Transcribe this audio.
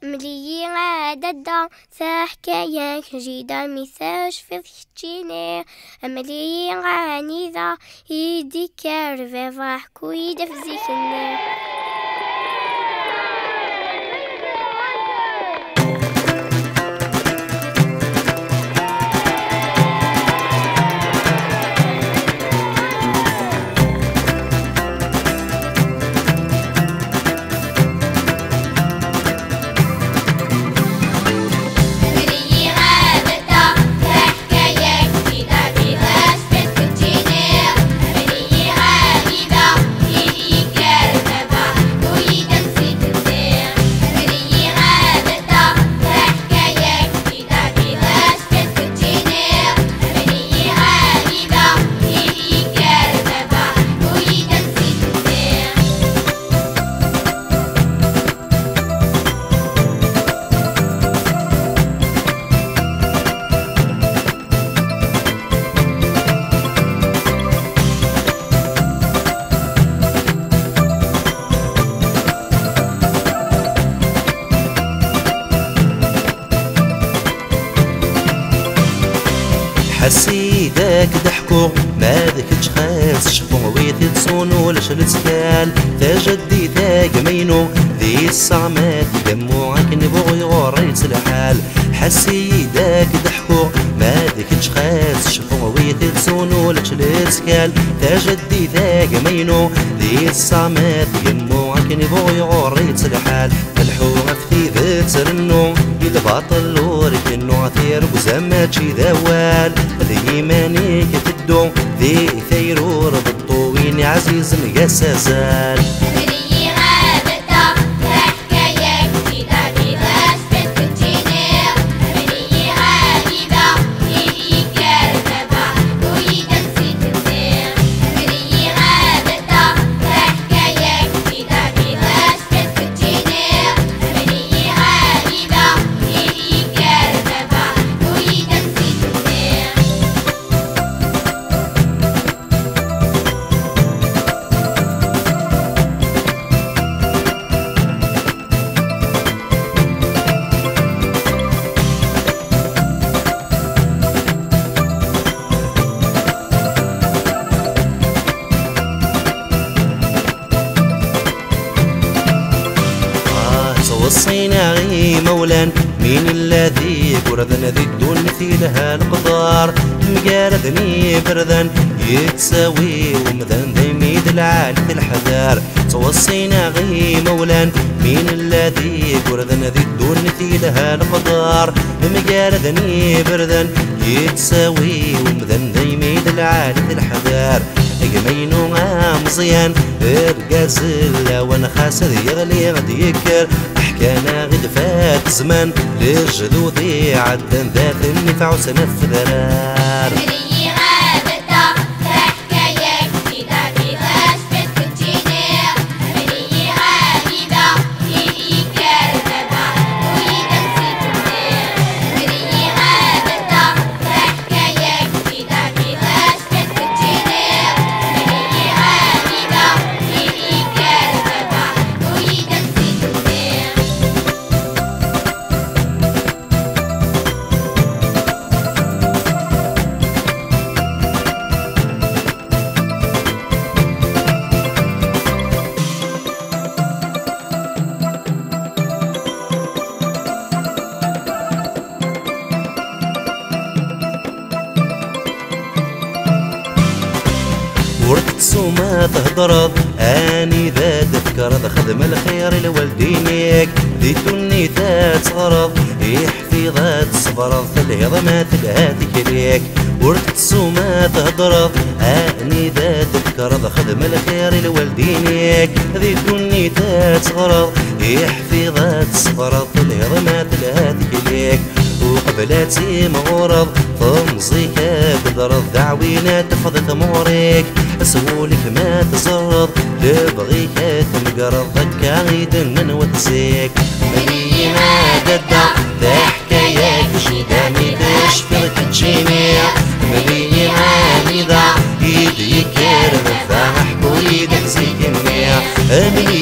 ملي عددا حكاية جديدة ميساج في ختيني ملي عنيذا يدي كارفي راح كويدة في زيكني. حسيدك ضحكو ما ذكتش خاس شفو ويثي تصونو لشل تسكال تجدي ذاك مينو ذي الصعمات دموعك نبغ يغريت الحال. حسيدك ضحكو ما ذكتش خاس شفو ويثي تصونو لشل تسكال تجدي ذاك مينو ذي الصعمات دموعك نبغ يغريت الحال. الحوغ في ذات رنو الباطل وركنو عثير وزماتشي ذوال ذي مانيك تدو ذي ثيرور بالطوين عزيز نقاسازال. وصينا غي مولان مين الذي قردنا ذي الدون مثيلها القدار مقاردني بردن يتساوي ومذن ذي ميد العالي في الحذار. توصينا غي مولان مين الذي قردنا ذي الدون مثيلها القدار مقاردني بردن يتساوي ومذن ذي ميد العالي في الحذار. قمينو مزيان ارقازلا وانا خاسر يغلي غدي يكر احكانا غد فات زمان للجذوذي عدن ذات النفع سنة في ذرار. وركتسو ما تهضرض اني ذا تذكر ذا خدم الخير لوالدينيك ذي توني ذا تغرض يحفظات صبرض فالهضة ما تلهاتك ليك. وركتسو ما تهضرض اني ذا تذكر ذا خدم الخير لوالدينيك ذي توني ذا تغرض يحفظات صبرض فالهضة ما تلهاتك ليك. وقبلاتي مغرض تمزيك بدرض دعوينا تفضت موريك اسولك ما تزرض لبغيك تمقرض ذكا غيدن وتزيك. ملينا ددا ذا حكايات جدا ميدش فيك تجيني ملينا ميدا يدي كير ذا حكو يدك زيكني